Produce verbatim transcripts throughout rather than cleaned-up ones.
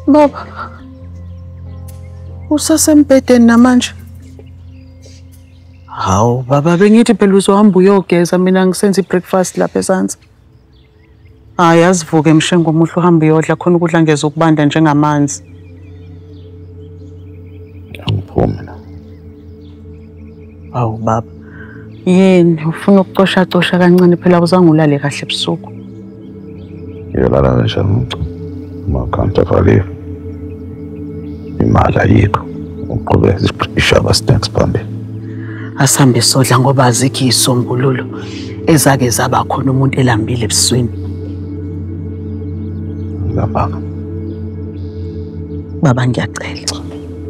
Baba. Usasembedeni namanje. Hawu baba bengithi phela uzohamba uyogeza mina ngisenza ibreakfast lapha eSansi. Hayi asivuke Mshengu omuhle uhamba uyodla khona ukudla ngeze ukubanda njengamanzi. Angiphume la. Hawu baba. Yini ufuna ukucosha cosha kancane phela uzangulale kahle ebusuku. Ngiyolala kanjani ma account avaliwe. Imali ayikho. Uqhubeka isishaba snacks phambili. Asambe sodla ngoba azikho isombululo ezake zaba khona umuntu elambile ebusweni. Lapha. Baba ngiyacela.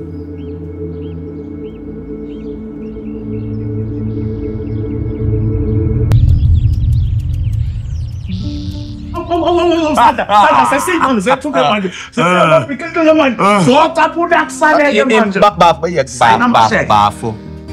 Sada, sada sesimo zethuke manje. Sesiyababhikela manje. Zocaphula kusaleke manje. Bafo yakubaba bafo.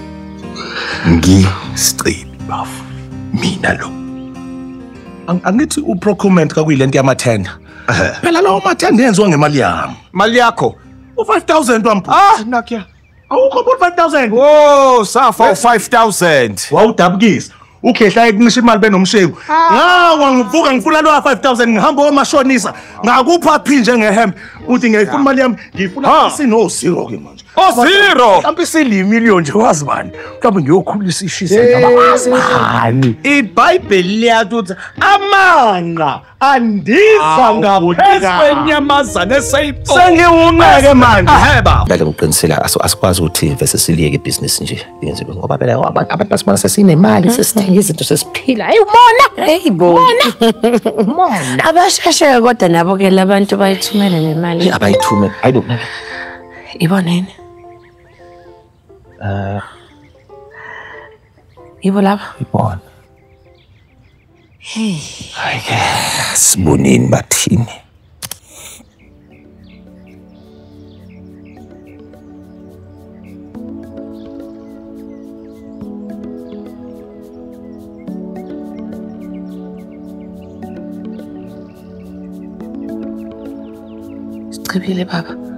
Ngisiqili bafo. Mina lo. Angithi uprocurement kakuyilento yamathenda. Phela lawo mathenda yenziwa ngemali yami. Mali yakho u five thousand wampho. Ah nakya. Awukho bo five thousand. Whoa, safa five thousand. Wawudabukisa. Ukhehla ekunisha imali benomshengu. Ngawa ngivuka ngifuna lo five thousand ngihamba omashonisa. Ngakupha phinje ngehembe. Uthi ngiyifuna imali yami, ngifuna isino zero ke manje. Oh zero. Mhlawumbe isili million nje wazi bani. Mhlawumbe ngiyokhulisa ishisa ngabani. iBhayibheli liyathi amanga andiza ngabuthika kwenyamazana esayipo. Sengiwunqeke manje. Aheba. Ngale ngiqinisela asikwazi ukuthi vese siliyeke ibusiness nje yenziwe ngoba phela abantu basimana sesinemali sesithenga izinto sesiphila. Hey umona. Hey bo. Umona. Abasheshe kodwa nabo ke labantu bayithumele nemali. Abayithume. I don't know. Iboneni. Uh Ibo lapha. ibona. Hey. Ayike sibonini bathini. Sichibile baba.